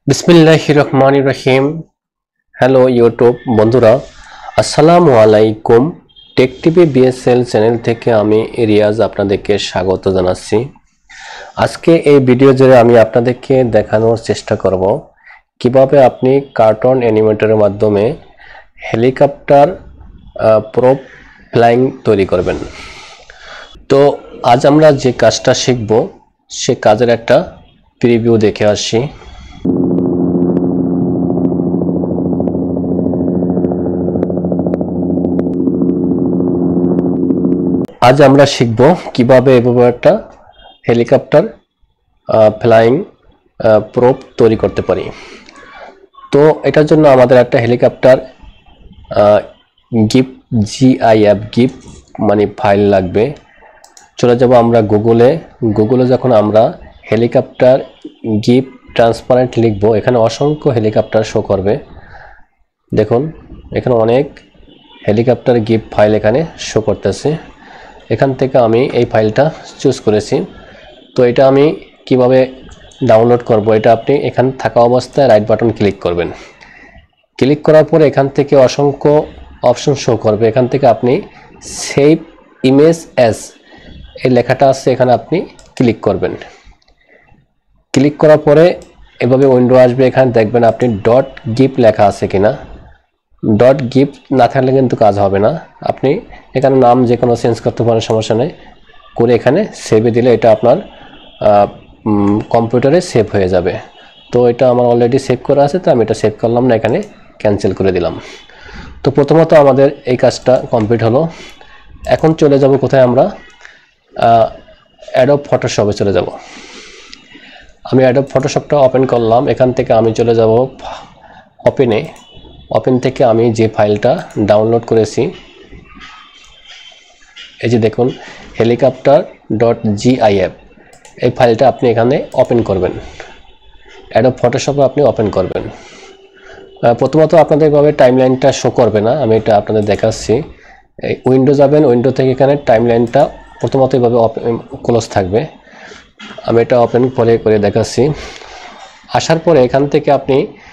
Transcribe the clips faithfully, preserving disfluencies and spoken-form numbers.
বিসমিল্লাহির রহমানির রহিম। Hello YouTube বন্ধুরা, আসসালামু আলাইকুম। টেক টিভি বিএসএল চ্যানেল থেকে আমি রিয়াজ আপনাদেরকে স্বাগত জানাচ্ছি। আজকে এই ভিডিও জুড়ে আমি আপনাদেরকে দেখানোর চেষ্টা করব কিভাবে আপনি কার্টুন অ্যানিমেটরের মাধ্যমে হেলিকপ্টার প্রো ফ্লাইং তৈরি করবেন। তো আজ আমরা যে কাজটা শিখব সে কাজের একটা প্রিভিউ দেখে আসি। আজ আমরা শিখব কিভাবে এভাবে একটা হেলিকপ্টার ফ্লাইং প্রোপ তৈরি করতে পারি। তো এটার জন্য আমাদের একটা হেলিকপ্টার গিফ জিআইএফ গিফ মানে ফাইল লাগবে। চলে যাব আমরা গুগলে। গুগলে যখন আমরা হেলিকপ্টার গিফ ট্রান্সপারেন্ট লিখব, এখানে অসংখ্য হেলিকপ্টার শো করবে। দেখুন এখানে অনেক হেলিকপ্টার গিফ ফাইল এখানে শো করতেছে। এখান থেকে আমি এই ফাইলটা চুজ করেছি। তো এটা আমি কিভাবে ডাউনলোড করব, এটা আপনি এখানে থাকা অবস্থায় রাইট বাটন ক্লিক করবেন। ক্লিক করার পরে এখান থেকে অসংখ্য অপশন শো করবে। এখান থেকে আপনি সেভ ইমেজ অ্যাজ এই লেখাটা আছে, এখানে আপনি ক্লিক করবেন। ক্লিক করার পরে এভাবে উইন্ডো আসবে। এখানে দেখবেন আপনি ডট গিফ লেখা আছে কিনা। ডট গিফট না থাকলে কিন্তু কাজ হবে না। আপনি এখানে নাম যে কোনো চেঞ্জ করতে পারেন, সমস্যা নেই। করে এখানে সেভে দিলে এটা আপনার কম্পিউটারে সেভ হয়ে যাবে। তো এটা আমার অলরেডি সেভ করা আছে, তো আমি এটা সেভ করলাম না, এখানে ক্যান্সেল করে দিলাম। তো প্রথমত আমাদের এই কাজটা কমপ্লিট হলো। এখন চলে যাব কোথায়, আমরা অ্যাডোব ফটোশপে চলে যাব। আমি অ্যাডোব ফটোশপটা ওপেন করলাম। এখান থেকে আমি চলে যাব ওপেনে। ওপেন থেকে আমি যে ফাইলটা ডাউনলোড করেছি, এই যে দেখুন হেলিকপ্টার ডট জিআইএফ, এই ফাইলটা আপনি এখানে ওপেন করবেন। অ্যাডোব ফটোশপে আপনি ওপেন করবেন। প্রথমত আপনাদের এভাবে টাইমলাইনটা শো করবে না, আমি এটা আপনাদের দেখাচ্ছি। এই উইন্ডো যাবেন, উইন্ডো থেকে এখানে টাইমলাইনটা প্রথমত এভাবে ক্লোজ থাকবে। আমি এটা ওপেন করে করে দেখাচ্ছি। আসার পরে এখান থেকে আপনি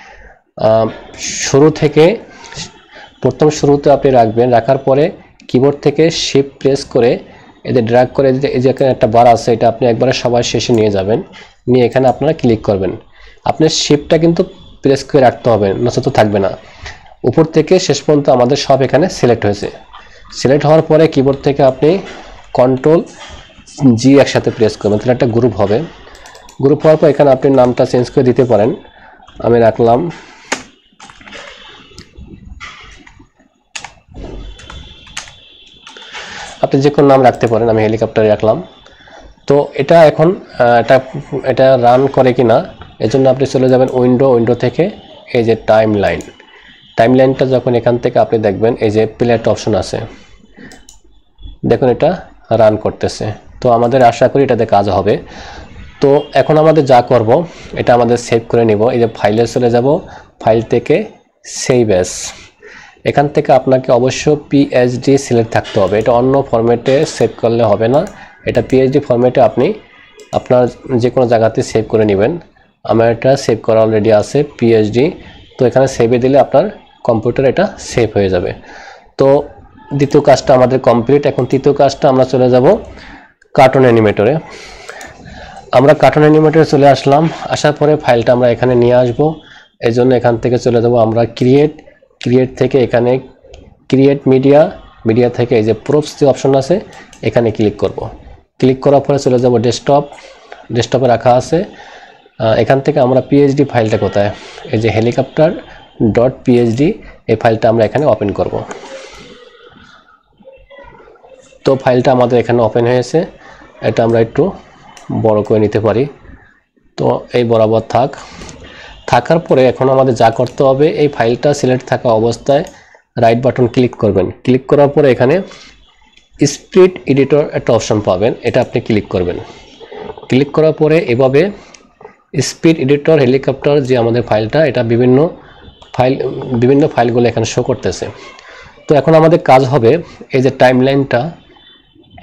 শুরু থেকে প্রথম শুরুতে আপনি রাখবেন। রাখার পরে কিবোর্ড থেকে শিফট প্রেস করে এদের ড্র্যাগ করে এই যে এখানে একটা বার আছে, এটা আপনি একবারে সবার শেষে নিয়ে যাবেন। নিয়ে এখানে আপনারা ক্লিক করবেন। আপনার শিফটটা কিন্তু প্রেস করে রাখতে হবে, নচেত থাকবে না। উপর থেকে শেষ পর্যন্ত আমাদের সব এখানে সিলেক্ট হয়েছে। সিলেক্ট হওয়ার পরে কিবোর্ড থেকে আপনি কন্ট্রোল জি একসাথে প্রেস করবেন, তাহলে একটা গ্রুপ হবে। গ্রুপ হওয়ার পর এখানে আপনি নামটা চেঞ্জ করে দিতে পারেন। আমি রাখলাম আপনি যে কোনো নাম রাখতে পারেন, আমি হেলিকপ্টারে রাখলাম। তো এটা এখন এটা এটা রান করে কিনা এজন্য আপনি চলে যাবেন উইন্ডো। উইন্ডো থেকে এই যে টাইম লাইন, টাইম লাইনটা যখন এখান থেকে আপনি দেখবেন এই যে প্লেট অপশন আছে, দেখুন এটা রান করতেছে। তো আমাদের আশা করি এটাতে কাজ হবে। তো এখন আমাদের যা করব, এটা আমাদের সেভ করে নিব। এই যে ফাইলে চলে যাব, ফাইল থেকে সেভ অ্যাজ, এখান থেকে আপনাকে অবশ্য পিএইচডি সিলেক্ট থাকতে হবে। এটা অন্য ফরম্যাটে সেভ করলে হবে না, এটা পিএইচডি ফরম্যাটে আপনি আপনার যে কোনো জায়গাতে সেভ করে নেবেন। আমার এটা সেভ করা অলরেডি আছে পিএইচডি। তো এখানে সেভে দিলে আপনার কম্পিউটার এটা সেভ হয়ে যাবে। তো দ্বিতীয় কাজটা আমাদের কমপ্লিট। এখন তৃতীয় কাজটা আমরা চলে যাব কার্টুন অ্যানিমেটরে। আমরা কার্টুন অ্যানিমেটরে চলে আসলাম। আসার পরে ফাইলটা আমরা এখানে নিয়ে আসব। এই জন্য এখান থেকে চলে যাব আমরা ক্রিয়েট। ক্রিয়েট থেকে এখানে ক্রিয়েট মিডিয়া, মিডিয়া থেকে এই যে প্রোপস যে অপশন আছে এখানে ক্লিক করব। ক্লিক করার পরে চলে যাব ডেস্কটপ। ডেস্কটপে রাখা আছে। এখান থেকে আমরা পিএইচডি ফাইলটা কোথায়, এই যে হেলিকপ্টার ডট পিএইচডি, এই ফাইলটা আমরা এখানে ওপেন করব। তো ফাইলটা আমাদের এখানে ওপেন হয়েছে। এটা আমরা একটু বড় করে নিতে পারি। তো এই বরাবর থাক। থাকার পরে এখন আমাদের যা করতে হবে, এই ফাইলটা সিলেক্ট থাকা অবস্থায় রাইট বাটন ক্লিক করবেন। ক্লিক করার পরে এখানে স্প্লিট এডিটর একটা অপশন পাবেন, এটা আপনি ক্লিক করবেন। ক্লিক করার পরে এভাবে স্পিড এডিটর হেলিকপ্টার যে আমাদের ফাইলটা, এটা বিভিন্ন ফাইল বিভিন্ন ফাইলগুলো এখানে শো করতেছে। তো এখন আমাদের কাজ হবে এই যে টাইমলাইনটা,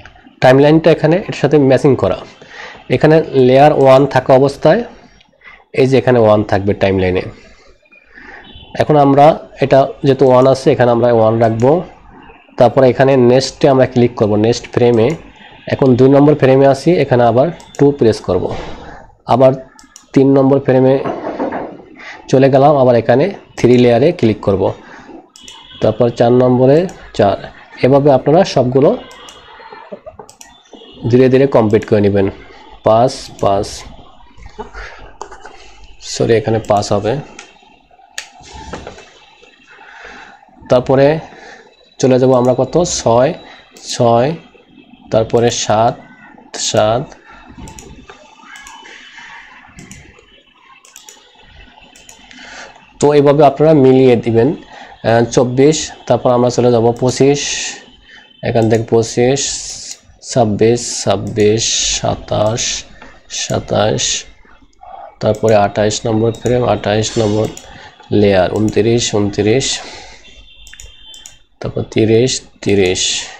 টাইমলাইনটা এখানে এর সাথে ম্যাচিং করা। এখানে লেয়ার ওয়ান থাকা অবস্থায় এই যে এখানে ওয়ান থাকবে টাইম লাইনে। এখন আমরা এটা যেহেতু ওয়ান আছে এখানে আমরা ওয়ান রাখবো। তারপরে এখানে নেক্সটে আমরা ক্লিক করব, নেক্সট ফ্রেমে। এখন দুই নম্বর ফ্রেমে আসি, এখানে আবার টু প্রেস করব, আবার তিন নম্বর ফ্রেমে চলে গেলাম, আবার এখানে থ্রি লেয়ারে ক্লিক করব, তারপর চার নম্বরে চার। এভাবে আপনারা সবগুলো ধীরে ধীরে কমপ্লিট করে নেবেন। পাঁচ পাঁচ সরি এখানে পাঁচ হবে। তারপরে চলে যাব আমরা কত, ছয় ছয়, তারপরে সাত সাত, তো এইভাবে আপনারা মিলিয়ে দিবেন। চব্বিশ, তারপর আমরা চলে যাব পঁচিশ, এখান থেকে পঁচিশ, ছাব্বিশ ছাব্বিশ, সাতাশ সাতাশ, তারপরে আঠাইশ নম্বর ফ্রেম, আঠাইশ নম্বর লেয়ার, উনত্রিশ উনত্রিশ, তারপর তিরিশ তিরিশ,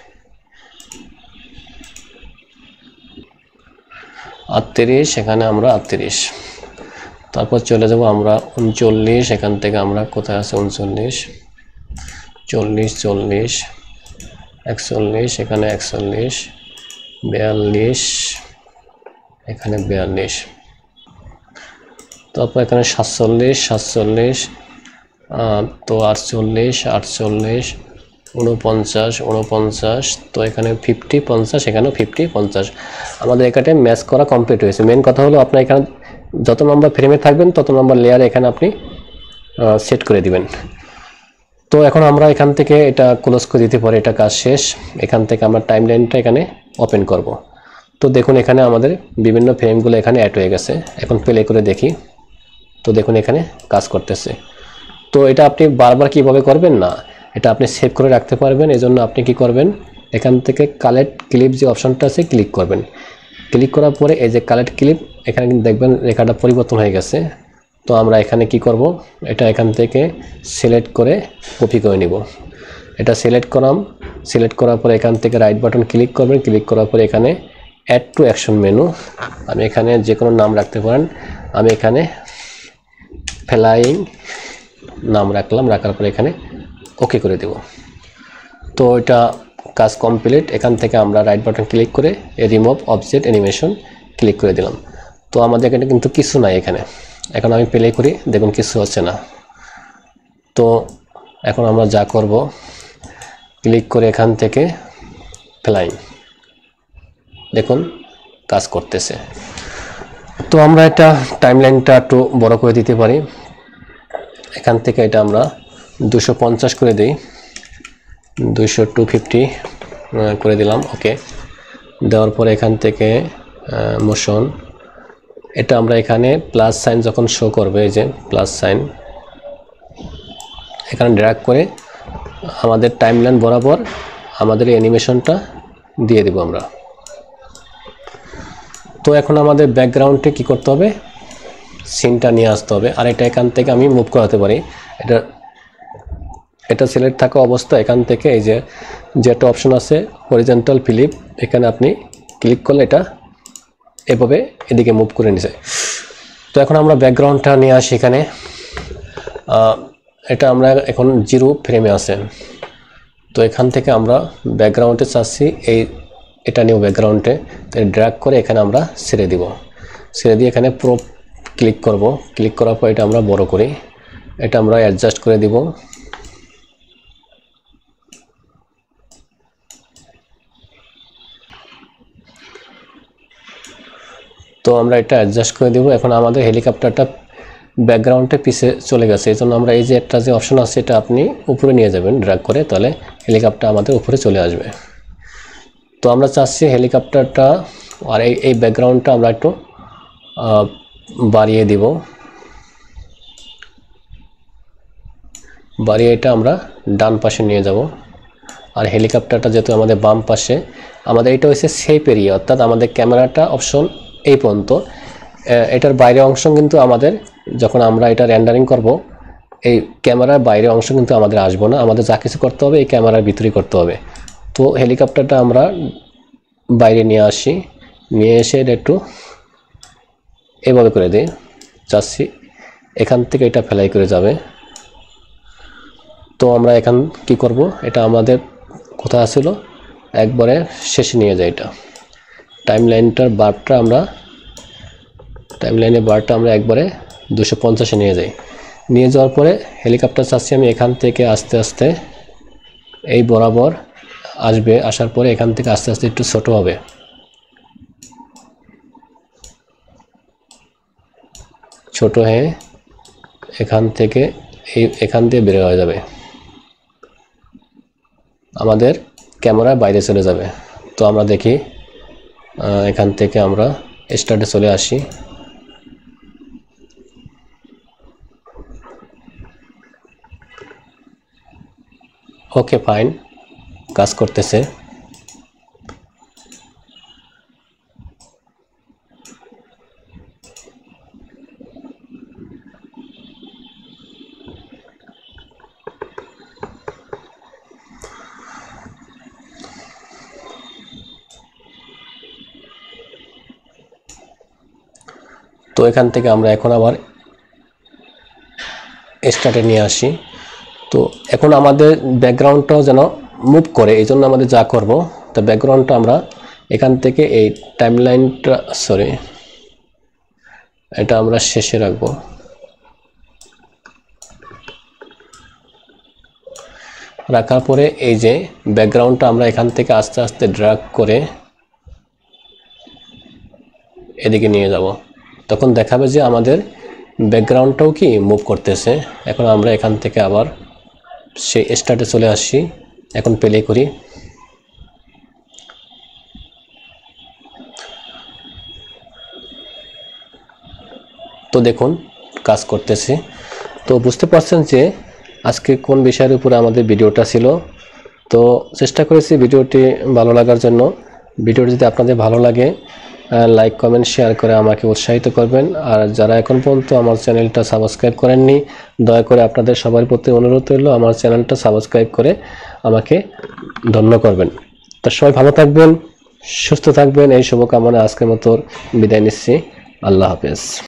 আটত্রিশ, এখানে আমরা আটত্রিশ। তারপর চলে যাব আমরা উনচল্লিশ, এখান থেকে আমরা কোথায় আছে উনচল্লিশ, চল্লিশ চল্লিশ, একচল্লিশ, এখানে একচল্লিশ, বিয়াল্লিশ, এখানে বিয়াল্লিশ, তারপর এখানে সাতচল্লিশ সাতচল্লিশ, তো আটচল্লিশ আটচল্লিশ, উনপঞ্চাশ উনপঞ্চাশ, তো এখানে ফিফটি পঞ্চাশ, এখানেও ফিফটি পঞ্চাশ। আমাদের এখানে ম্যাচ করা কমপ্লিট হয়েছে। মেন কথা হলো আপনার এখানে যত নম্বর ফ্রেমে থাকবেন তত নম্বর লেয়ারে এখানে আপনি সেট করে দিবেন। তো এখন আমরা এখান থেকে এটা ক্লোজ করে দিতে পারি, এটা কাজ শেষ। এখান থেকে আমরা টাইম লাইনটা এখানে ওপেন করব। তো দেখুন এখানে আমাদের বিভিন্ন ফ্রেমগুলো এখানে অ্যাড হয়ে গেছে। এখন প্লে করে দেখি, তো দেখুন এখানে কাজ করতেছে। তো এটা আপনি বারবার কিভাবে করবেন না, এটা আপনি সেভ করে রাখতে পারবেন। এজন্য আপনি কি করবেন, এখান থেকে কালেক্ট ক্লিপ যে অপশনটা আছে ক্লিক করবেন। ক্লিক করার পরে এই যে কালেক্ট ক্লিপ, এখানে কিন্তু দেখবেন রেখাটা পরিবর্তন হয়ে গেছে। তো আমরা এখানে কি করব, এটা এখান থেকে সিলেক্ট করে কপি করে নিব। এটা সিলেক্ট করাম, সিলেক্ট করার পরে এখান থেকে রাইট বাটন ক্লিক করবেন। ক্লিক করার পরে এখানে অ্যাড টু অ্যাকশন মেনু, আমি এখানে যে কোনো নাম রাখতে পারেন। আমি এখানে ফ্লাইং নাম রাখলাম, রাখার পরে এখানে ওকে করে দেব। তো এটা কাজ কমপ্লিট। এখান থেকে আমরা রাইট বাটন ক্লিক করে রিমুভ অবজেক্ট অ্যানিমেশন ক্লিক করে দিলাম। তো আমাদের এখানে কিন্তু কিছু নাই এখানে। এখন আমি প্লে করি, দেখুন কিছু হচ্ছে না। তো এখন আমরা যা করব, ক্লিক করে এখান থেকে ফ্লাইং, দেখুন কাজ করতেছে। তো আমরা এটা টাইমলাইনটা একটু বড় করে দিতে পারি। এখান থেকে এটা আমরা দুশো পঞ্চাশ করে দিই, দুইশো টু ফিফটি করে দিলাম। ওকে দেওয়ার পরে এখান থেকে মোশন, এটা আমরা এখানে প্লাস সাইন যখন শো করবে, এই যে প্লাস সাইন, এখানে ড্র্যাগ করে আমাদের টাইমলাইন বরাবর আমাদের এই অ্যানিমেশনটা দিয়ে দেব আমরা। তো এখন আমাদের ব্যাকগ্রাউন্ডে কি করতে হবে, সিনটা নিয়ে আসতে হবে। আর এটা এখান থেকে আমি মুভ করাতে পারি। এটা এটা সিলেক্ট থাকা অবস্থা এখান থেকে এই যে যেটা অপশন আছে হরিজন্টাল ফ্লিপ, এখানে আপনি ক্লিক করলে এটা এভাবে এদিকে মুভ করে নিছে। তো এখন আমরা ব্যাকগ্রাউন্ডটা নিয়ে আসি এখানে। এটা আমরা এখন জিরো ফ্রেমে আছে। তো এখান থেকে আমরা ব্যাকগ্রাউন্ডে চাচ্ছি এই এটা নিউ ব্যাকগ্রাউন্ডে, তাই ড্র্যাগ করে এখানে আমরা ছেড়ে দিব। ছেড়ে দিয়ে এখানে প্রো ক্লিক করব। ক্লিক করার পর এটা আমরা বড় করি, এটা আমরা অ্যাডজাস্ট করে দিব। তো আমরা এটা অ্যাডজাস্ট করে দেব। এখন আমাদের হেলিকপ্টারটা ব্যাকগ্রাউন্ডে পিছে চলে গেছে, এই জন্য আমরা এই যে একটা যে অপশন আছে এটা আপনি উপরে নিয়ে যাবেন ড্র্যাগ করে, তাহলে হেলিকপ্টার আমাদের উপরে চলে আসবে। তো আমরা চাচ্ছি হেলিকপ্টারটা আর এই এই ব্যাকগ্রাউন্ডটা আমরা একটু বাড়িয়ে দিব। বাড়িয়ে এটা আমরা ডান পাশে নিয়ে যাব। আর হেলিকপ্টারটা যেহেতু আমাদের বাম পাশে, আমাদের এটা হচ্ছে সেফ এরিয়া, অর্থাৎ আমাদের ক্যামেরাটা অপশন এই পর্যন্ত। এটার বাইরে অংশ কিন্তু আমাদের যখন আমরা এটা রেন্ডারিং করব, এই ক্যামেরার বাইরে অংশ কিন্তু আমাদের আসবো না। আমাদের যা কিছু করতে হবে এই ক্যামেরার ভিতরেই করতে হবে। তো হেলিকপ্টারটা আমরা বাইরে নিয়ে আসি, নিয়ে এসে এটা একটু এভাবে করে দিই। চাচ্ছি এখান থেকে এটা ফ্লাই করে যাবে। তো আমরা এখন কি করব, এটা আমাদের কোথায় ছিল একবারে শেষে নিয়ে যাই। এটা টাইম লাইনটার বারটা আমরা টাইম লাইনের বারটা আমরা একবারে দুশো পঞ্চাশে নিয়ে যাই। নিয়ে যাওয়ার পরে হেলিকপ্টার চাচ্ছি আমি এখান থেকে আস্তে আস্তে এই বরাবর আসবে, আসার পরে এখান থেকে আস্তে আস্তে একটু ছোট হবে, ছোট হয়ে এখান থেকে এই এখান দিয়ে বের হয়ে যাবে, আমাদের ক্যামেরার বাইরে চলে যাবে। তো আমরা দেখি এখান থেকে আমরা স্টার্টে চলে আসি। ওকে ফাইন, কাজ করতেছে। তো এখান থেকে আমরা এখন আবার স্টার্টে নিয়ে আসি। তো এখন আমাদের ব্যাকগ্রাউন্ডটাও যেন মুভ করে, এই জন্য আমাদের যা করব, তো ব্যাকগ্রাউন্ডটা আমরা এখান থেকে এই টাইমলাইনটা সরি এটা আমরা শেষে রাখবো। রাখার পরে এই যে ব্যাকগ্রাউন্ডটা আমরা এখান থেকে আস্তে আস্তে ড্র্যাগ করে এদিকে নিয়ে যাব। তখন দেখাবে যে আমাদের ব্যাকগ্রাউন্ডটাও কি মুভ করতেছে। এখন আমরা এখান থেকে আবার সেই স্টার্টে চলে আসি, এখন প্লে করি। তো দেখুন কাজ করতেছে। তো বুঝতে পারছেন যে আজকে কোন বিষয়ের উপরে আমাদের ভিডিওটা ছিল। তো চেষ্টা করেছি ভিডিওটি ভালো লাগার জন্য। ভিডিওটি যদি আপনাদের ভালো লাগে লাইক কমেন্ট শেয়ার করে আমাকে উৎসাহিত করবেন। আর যারা এখন পর্যন্ত আমার চ্যানেলটা সাবস্ক্রাইব করেননি, দয়া করে আপনাদের সবার প্রতি অনুরোধ রইল আমার চ্যানেলটা সাবস্ক্রাইব করে আমাকে ধন্য করবেন। তো সবাই ভালো থাকবেন, সুস্থ থাকবেন, এই শুভকামনা আজকের মতো বিদায় নিচ্ছি। আল্লাহ হাফেজ।